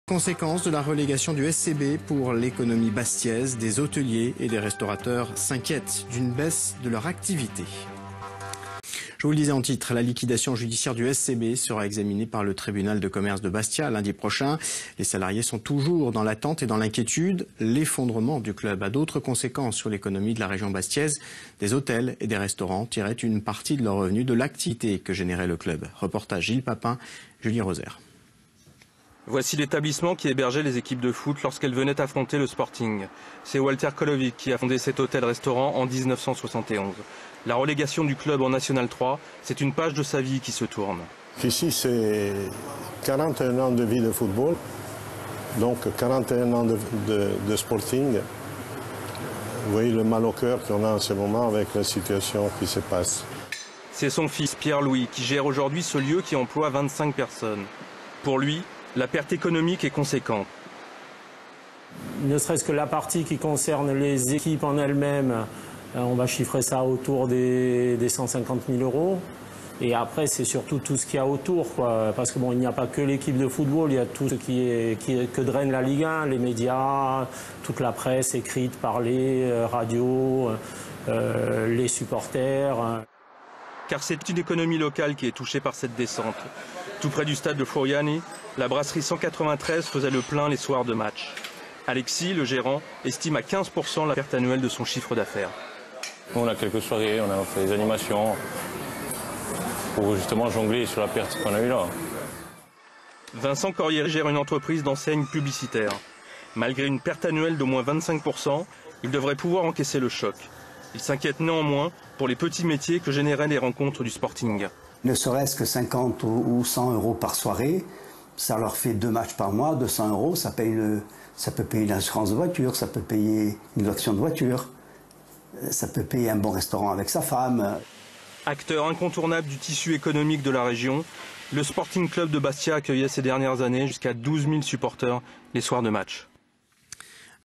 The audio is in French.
Conséquence de la relégation du SCB pour l'économie bastiaise, des hôteliers et des restaurateurs s'inquiètent d'une baisse de leur activité. Je vous le disais en titre, la liquidation judiciaire du SCB sera examinée par le tribunal de commerce de Bastia lundi prochain. Les salariés sont toujours dans l'attente et dans l'inquiétude. L'effondrement du club a d'autres conséquences sur l'économie de la région bastiaise. Des hôtels et des restaurants tiraient une partie de leurs revenus de l'activité que générait le club. Reportage Gilles Papin, Julien Rosaire. Voici l'établissement qui hébergeait les équipes de foot lorsqu'elles venaient affronter le Sporting. C'est Walter Kolovic qui a fondé cet hôtel-restaurant en 1971. La relégation du club en National 3, c'est une page de sa vie qui se tourne. Ici, c'est 41 ans de vie de football, donc 41 ans de Sporting. Vous voyez le mal au cœur qu'on a en ce moment avec la situation qui se passe. C'est son fils Pierre-Louis qui gère aujourd'hui ce lieu qui emploie 25 personnes. Pour lui, la perte économique est conséquente. Ne serait-ce que la partie qui concerne les équipes en elles-mêmes, on va chiffrer ça autour des 150 000 €. Et après, c'est surtout tout ce qu'il y a autour, quoi. Parce que bon, il n'y a pas que l'équipe de football, il y a tout ce que draine la Ligue 1, les médias, toute la presse écrite, parlée, radio, les supporters. Car c'est une économie locale qui est touchée par cette descente. Tout près du stade de Floriani, la brasserie 193 faisait le plein les soirs de match. Alexis, le gérant, estime à 15% la perte annuelle de son chiffre d'affaires. On a quelques soirées, on a fait des animations pour justement jongler sur la perte qu'on a eue là. Vincent Corriere gère une entreprise d'enseigne publicitaire. Malgré une perte annuelle d'au moins 25%, il devrait pouvoir encaisser le choc. Il s'inquiète néanmoins pour les petits métiers que généraient les rencontres du Sporting. Ne serait-ce que 50 ou 100 € par soirée, ça leur fait 2 matchs par mois, 200 €, ça peut payer une assurance de voiture, ça peut payer une location de voiture, ça peut payer un bon restaurant avec sa femme. Acteur incontournable du tissu économique de la région, le Sporting Club de Bastia accueillait ces dernières années jusqu'à 12 000 supporters les soirs de match.